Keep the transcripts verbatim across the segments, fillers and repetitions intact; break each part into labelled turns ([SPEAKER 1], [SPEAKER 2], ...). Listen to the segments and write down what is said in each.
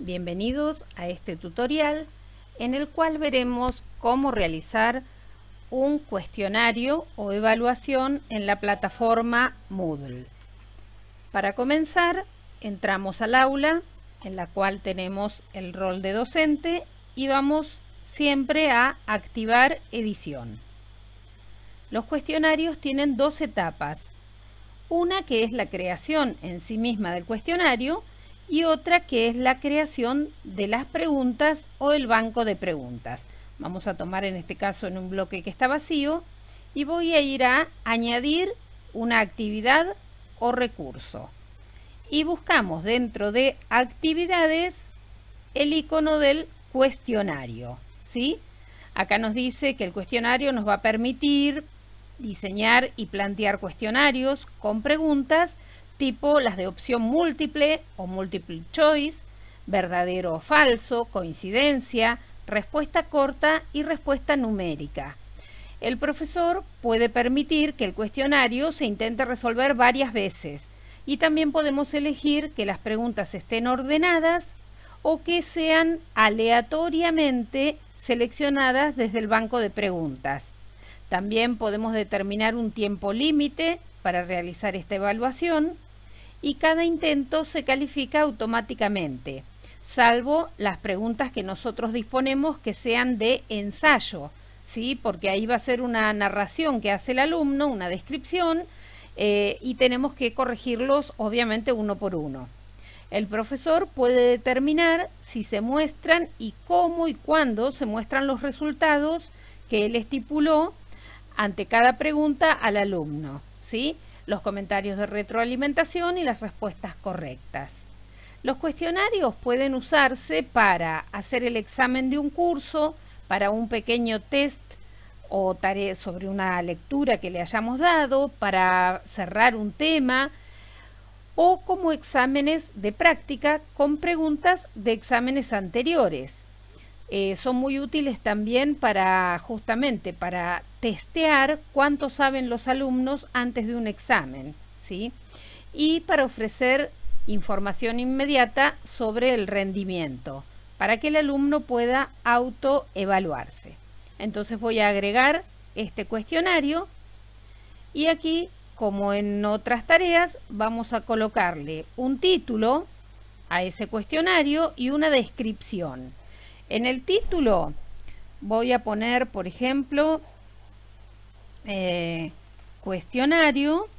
[SPEAKER 1] Bienvenidos a este tutorial en el cual veremos cómo realizar un cuestionario o evaluación en la plataforma Moodle. Para comenzar, entramos al aula en la cual tenemos el rol de docente y vamos siempre a activar edición. Los cuestionarios tienen dos etapas, una que es la creación en sí misma del cuestionario y otra que es la creación de las preguntas o el banco de preguntas. Vamos a tomar en este caso en un bloque que está vacío y voy a ir a añadir una actividad o recurso. Y buscamos dentro de actividades el icono del cuestionario, ¿sí? Acá nos dice que el cuestionario nos va a permitir diseñar y plantear cuestionarios con preguntas tipo las de opción múltiple o multiple choice, verdadero o falso, coincidencia, respuesta corta y respuesta numérica. El profesor puede permitir que el cuestionario se intente resolver varias veces y también podemos elegir que las preguntas estén ordenadas o que sean aleatoriamente seleccionadas desde el banco de preguntas. También podemos determinar un tiempo límite para realizar esta evaluación y cada intento se califica automáticamente, salvo las preguntas que nosotros disponemos que sean de ensayo, ¿sí? Porque ahí va a ser una narración que hace el alumno, una descripción, eh, y tenemos que corregirlos obviamente uno por uno. El profesor puede determinar si se muestran y cómo y cuándo se muestran los resultados que él estipuló ante cada pregunta al alumno, ¿sí? Los comentarios de retroalimentación y las respuestas correctas. Los cuestionarios pueden usarse para hacer el examen de un curso, para un pequeño test o tarea sobre una lectura que le hayamos dado, para cerrar un tema o como exámenes de práctica con preguntas de exámenes anteriores. Eh, son muy útiles también para justamente para testear cuánto saben los alumnos antes de un examen, ¿sí? Y para ofrecer información inmediata sobre el rendimiento, para que el alumno pueda autoevaluarse. Entonces voy a agregar este cuestionario y aquí, como en otras tareas, vamos a colocarle un título a ese cuestionario y una descripción. En el título voy a poner, por ejemplo, eh, cuestionario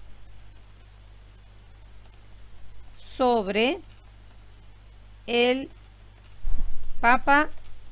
[SPEAKER 1] sobre el Papa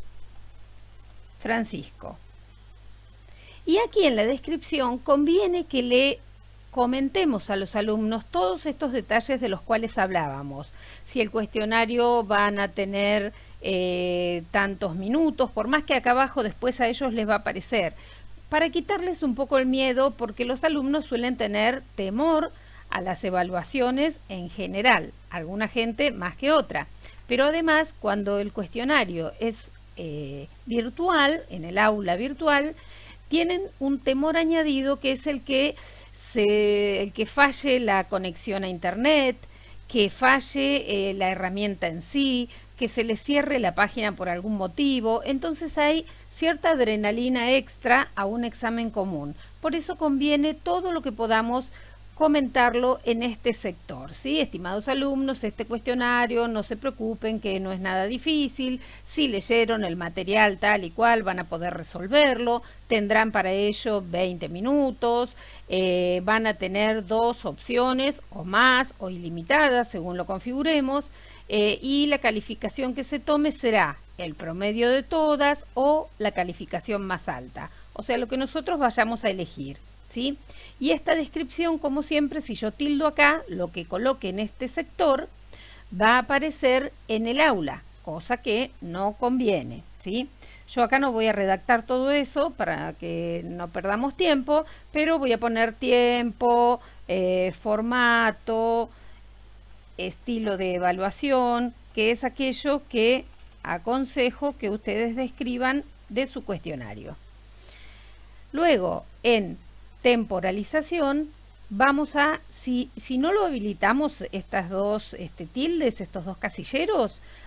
[SPEAKER 1] Francisco. Y aquí en la descripción conviene que le comentemos a los alumnos todos estos detalles de los cuales hablábamos. Si el cuestionario van a tener eh, tantos minutos, por más que acá abajo después a ellos les va a aparecer, para quitarles un poco el miedo, porque los alumnos suelen tener temor a las evaluaciones en general, alguna gente más que otra. Pero además, cuando el cuestionario es eh, virtual, en el aula virtual, tienen un temor añadido que es el que Se, el que falle la conexión a internet, que falle eh, la herramienta en sí, que se le cierre la página por algún motivo. Entonces hay cierta adrenalina extra a un examen común. Por eso conviene todo lo que podamos comentarlo en este sector, ¿sí? Estimados alumnos, este cuestionario, no se preocupen que no es nada difícil. Si leyeron el material tal y cual, van a poder resolverlo. Tendrán para ello veinte minutos. Eh, van a tener dos opciones o más o ilimitadas según lo configuremos. Eh, y la calificación que se tome será el promedio de todas o la calificación más alta. O sea, lo que nosotros vayamos a elegir, ¿sí? Y esta descripción, como siempre, si yo tildo acá, lo que coloque en este sector va a aparecer en el aula, cosa que no conviene, ¿sí? Yo acá no voy a redactar todo eso para que no perdamos tiempo, pero voy a poner tiempo, eh, formato, estilo de evaluación, que es aquello que aconsejo que ustedes describan de su cuestionario. Luego, en temporalización, vamos a, si, si no lo habilitamos estas dos este, tildes, estos dos casilleros,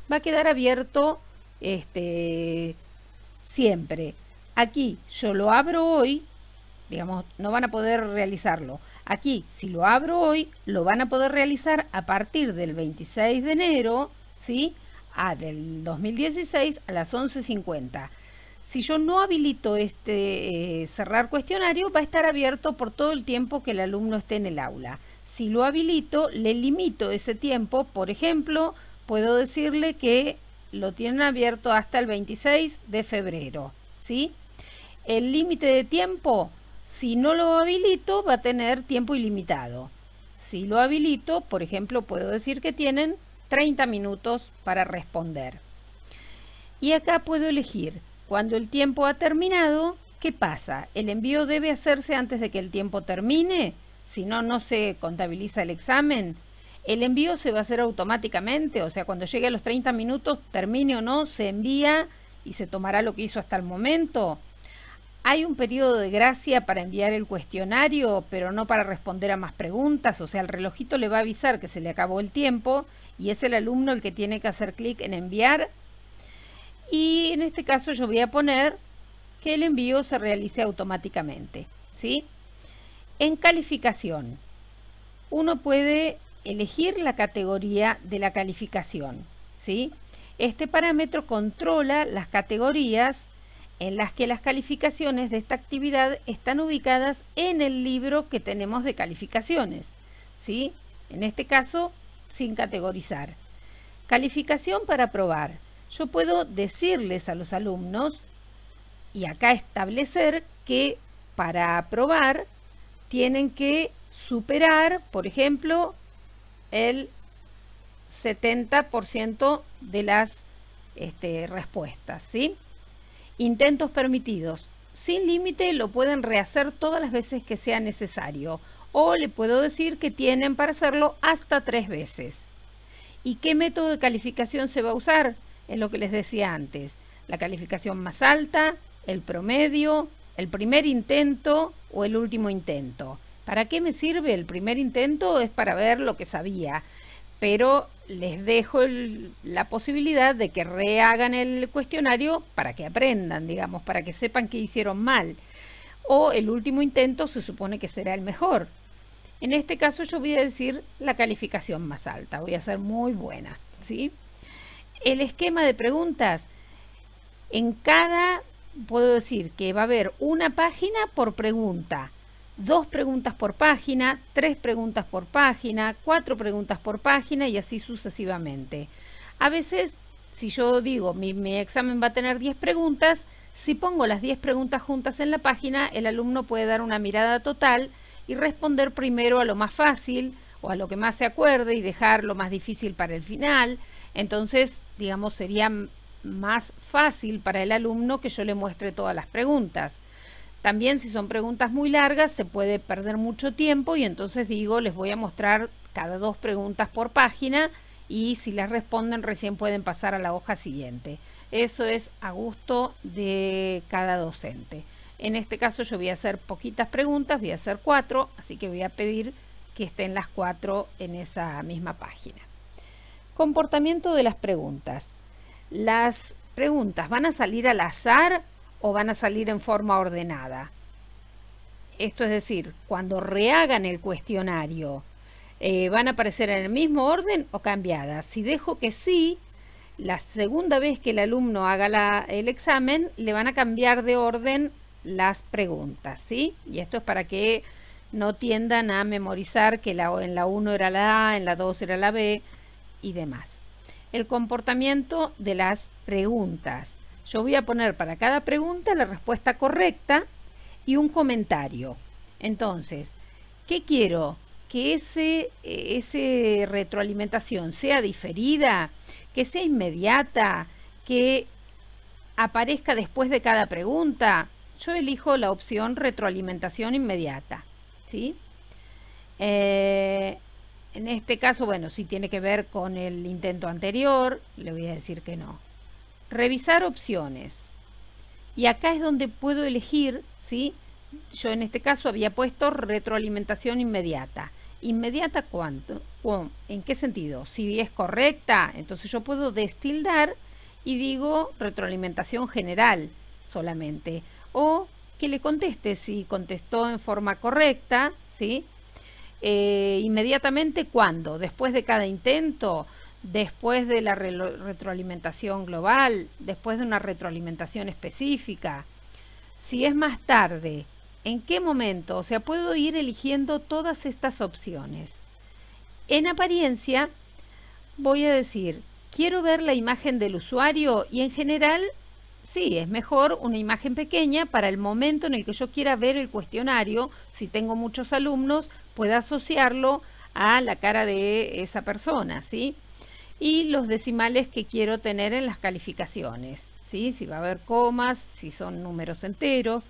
[SPEAKER 1] va a quedar abierto este, siempre. Aquí yo lo abro hoy, digamos, no van a poder realizarlo. Aquí, si lo abro hoy, lo van a poder realizar a partir del veintiséis de enero, ¿sí? A del dos mil dieciséis a las once cincuenta. Si yo no habilito este eh, cerrar cuestionario, va a estar abierto por todo el tiempo que el alumno esté en el aula. Si lo habilito, le limito ese tiempo. Por ejemplo, puedo decirle que lo tienen abierto hasta el veintiséis de febrero, ¿sí? El límite de tiempo, si no lo habilito, va a tener tiempo ilimitado. Si lo habilito, por ejemplo, puedo decir que tienen treinta minutos para responder. Y acá puedo elegir, cuando el tiempo ha terminado, ¿qué pasa? ¿El envío debe hacerse antes de que el tiempo termine? Si no, no se contabiliza el examen. El envío se va a hacer automáticamente, o sea, cuando llegue a los treinta minutos, termine o no, se envía y se tomará lo que hizo hasta el momento. Hay un periodo de gracia para enviar el cuestionario, pero no para responder a más preguntas, o sea, el relojito le va a avisar que se le acabó el tiempo y es el alumno el que tiene que hacer clic en enviar. Y en este caso yo voy a poner que el envío se realice automáticamente, ¿sí? En calificación, uno puede elegir la categoría de la calificación, ¿sí? Este parámetro controla las categorías en las que las calificaciones de esta actividad están ubicadas en el libro que tenemos de calificaciones, ¿sí? En este caso, sin categorizar. Calificación para aprobar. Yo puedo decirles a los alumnos y acá establecer que para aprobar tienen que superar, por ejemplo, el setenta por ciento de las este, respuestas, ¿sí? Intentos permitidos. Sin límite lo pueden rehacer todas las veces que sea necesario. O le puedo decir que tienen para hacerlo hasta tres veces. ¿Y qué método de calificación se va a usar? Es lo que les decía antes. La calificación más alta, el promedio, el primer intento o el último intento. ¿Para qué me sirve el primer intento? Es para ver lo que sabía. Pero les dejo el, la posibilidad de que rehagan el cuestionario para que aprendan, digamos, para que sepan que hicieron mal. O el último intento se supone que será el mejor. En este caso yo voy a decir la calificación más alta, voy a ser muy buena, ¿sí? El esquema de preguntas, en cada, puedo decir que va a haber una página por pregunta. Dos preguntas por página, tres preguntas por página, cuatro preguntas por página y así sucesivamente. A veces, si yo digo mi, mi examen va a tener diez preguntas, si pongo las diez preguntas juntas en la página, el alumno puede dar una mirada total y responder primero a lo más fácil o a lo que más se acuerde y dejar lo más difícil para el final. Entonces, digamos, sería más fácil para el alumno que yo le muestre todas las preguntas. También si son preguntas muy largas se puede perder mucho tiempo y entonces digo, les voy a mostrar cada dos preguntas por página y si las responden recién pueden pasar a la hoja siguiente. Eso es a gusto de cada docente. En este caso yo voy a hacer poquitas preguntas, voy a hacer cuatro, así que voy a pedir que estén las cuatro en esa misma página. Comportamiento de las preguntas. Las preguntas van a salir al azar o van a salir en forma ordenada. Esto es decir, cuando rehagan el cuestionario, eh, ¿van a aparecer en el mismo orden o cambiadas? Si dejo que sí, la segunda vez que el alumno haga la, el examen, le van a cambiar de orden las preguntas, ¿sí? Y esto es para que no tiendan a memorizar que la, en la uno era la A, en la dos era la B y demás. El comportamiento de las preguntas. Yo voy a poner para cada pregunta la respuesta correcta y un comentario. Entonces, ¿qué quiero? Que ese, ese retroalimentación sea diferida, que sea inmediata, que aparezca después de cada pregunta. Yo elijo la opción retroalimentación inmediata, ¿sí? Eh, en este caso, bueno, si tiene que ver con el intento anterior, le voy a decir que no. Revisar opciones. Y acá es donde puedo elegir, ¿sí? Yo en este caso había puesto retroalimentación inmediata. ¿Inmediata cuánto? ¿En qué sentido? Si es correcta, entonces yo puedo destildar y digo retroalimentación general solamente. O que le conteste si contestó en forma correcta, ¿sí? Eh, inmediatamente, ¿cuándo? Después de cada intento, después de la re retroalimentación global, después de una retroalimentación específica. Si es más tarde, ¿en qué momento? O sea, puedo ir eligiendo todas estas opciones. En apariencia, voy a decir, quiero ver la imagen del usuario y en general, sí, es mejor una imagen pequeña para el momento en el que yo quiera ver el cuestionario. Si tengo muchos alumnos, pueda asociarlo a la cara de esa persona, ¿sí? Y los decimales que quiero tener en las calificaciones, ¿sí? Si va a haber comas, si son números enteros.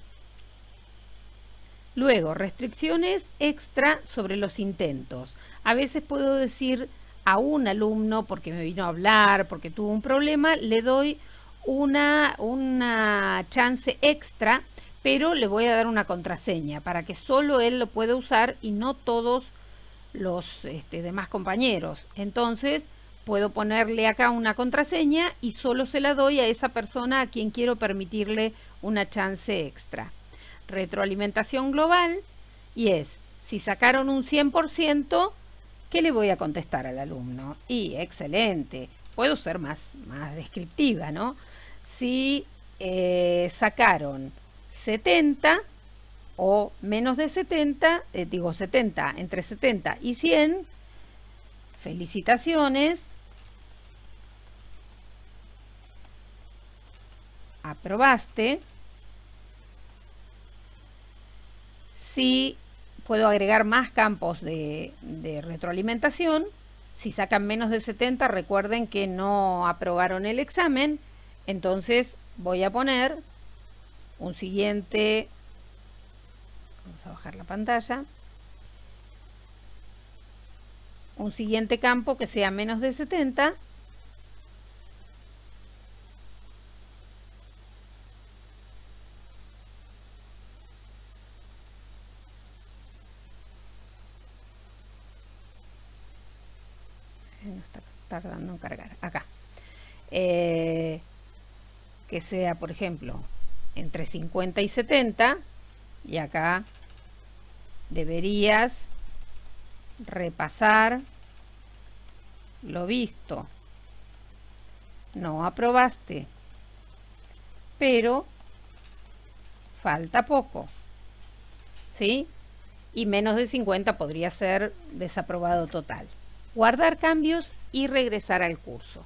[SPEAKER 1] Luego, restricciones extra sobre los intentos. A veces puedo decir a un alumno, porque me vino a hablar, porque tuvo un problema, le doy una, una chance extra, pero le voy a dar una contraseña para que solo él lo pueda usar y no todos los este, demás compañeros. Entonces, puedo ponerle acá una contraseña y solo se la doy a esa persona a quien quiero permitirle una chance extra. Retroalimentación global, y es, si sacaron un cien por ciento, ¿qué le voy a contestar al alumno? Y excelente, puedo ser más, más descriptiva, ¿no? Si eh, sacaron setenta o menos de setenta, eh, digo setenta, entre setenta y cien, felicitaciones, aprobaste. Si puedo agregar más campos de, de retroalimentación, si sacan menos de setenta, recuerden que no aprobaron el examen, entonces voy a poner un siguiente, vamos a bajar la pantalla, un siguiente campo que sea menos de setenta, no está tardando en cargar, acá, eh, que sea, por ejemplo, entre cincuenta y setenta, y acá deberías repasar lo visto. No aprobaste, pero falta poco, ¿sí? Y menos de cincuenta podría ser desaprobado total. Guardar cambios y regresar al curso.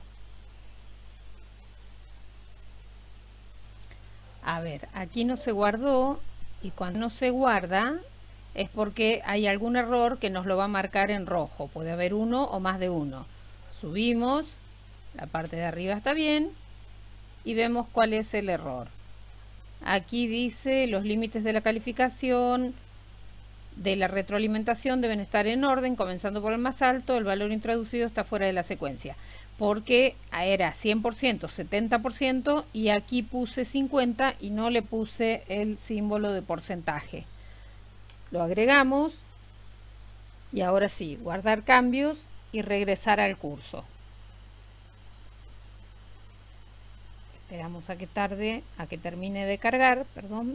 [SPEAKER 1] A ver, aquí no se guardó, y cuando no se guarda es porque hay algún error que nos lo va a marcar en rojo. Puede haber uno o más de uno. Subimos, la parte de arriba está bien y vemos cuál es el error. Aquí dice los límites de la calificación de la retroalimentación deben estar en orden, comenzando por el más alto. El valor introducido está fuera de la secuencia, porque era cien por ciento, setenta por ciento, y aquí puse cincuenta y no le puse el símbolo de porcentaje. Lo agregamos y ahora sí, guardar cambios y regresar al curso. Esperamos a que tarde, a que termine de cargar, perdón.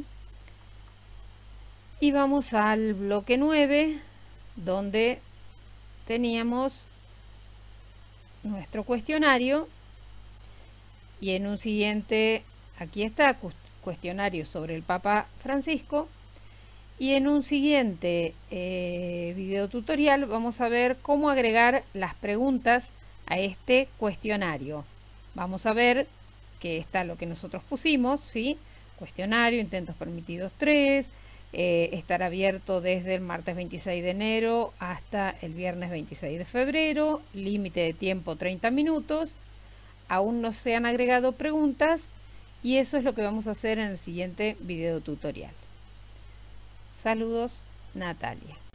[SPEAKER 1] Y vamos al bloque nueve, donde teníamos nuestro cuestionario, y en un siguiente, aquí está, cuestionario sobre el Papa Francisco, y en un siguiente eh, video tutorial vamos a ver cómo agregar las preguntas a este cuestionario. Vamos a ver que está lo que nosotros pusimos, ¿sí? Cuestionario, intentos permitidos tres, Eh, estar abierto desde el martes veintiséis de enero hasta el viernes veintiséis de febrero, límite de tiempo treinta minutos, aún no se han agregado preguntas, y eso es lo que vamos a hacer en el siguiente video tutorial. Saludos, Natalia.